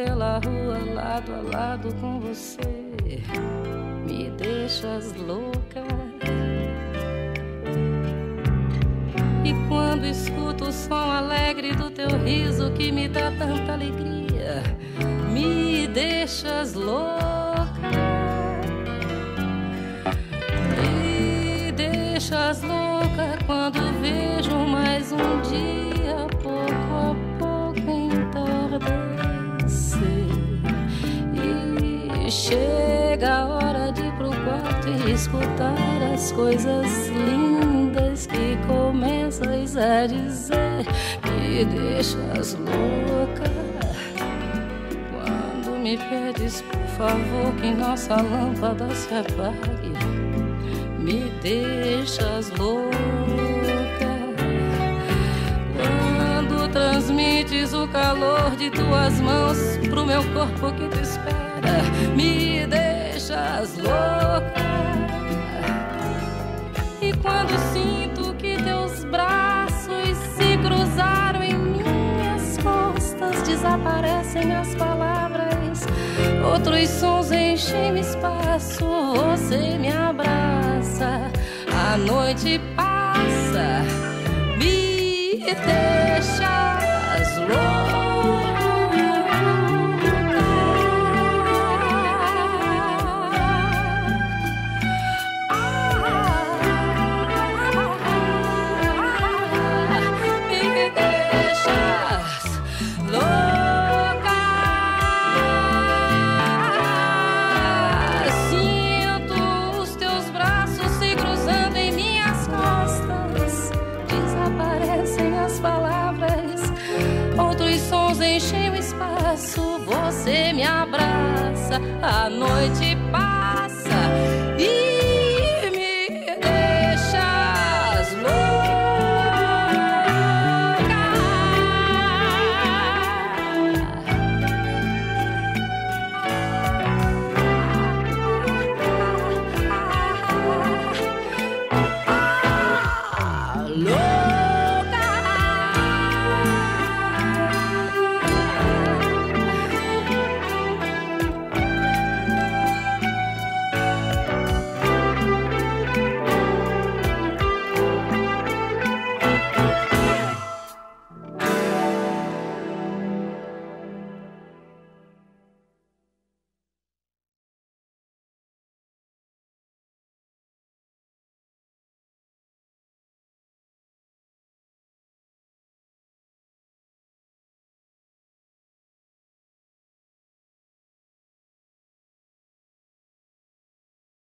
pela rua lado a lado com você, me deixas louca. E quando escuto o som alegre do teu riso que me dá tanta alegria, me deixas louca. Me deixas louca quando vejo mais um dia pouco a pouco entardecer. E chega a hora de ir pro quarto e escutar as coisas lindas que começas a dizer. Me deixas louca quando me pedes, por favor, que nossa lâmpada se apague. Me deixas louca quando transmites o calor de tuas mãos pro meu corpo que te espera. Me deixas louca. E quando sinto que teus braços se cruzaram em minhas costas, desaparecem as palavras, outros sons enchem o espaço. Você me abraça, a noite passa, me deixas louca. Enchem o espaço, você me abraça, a noite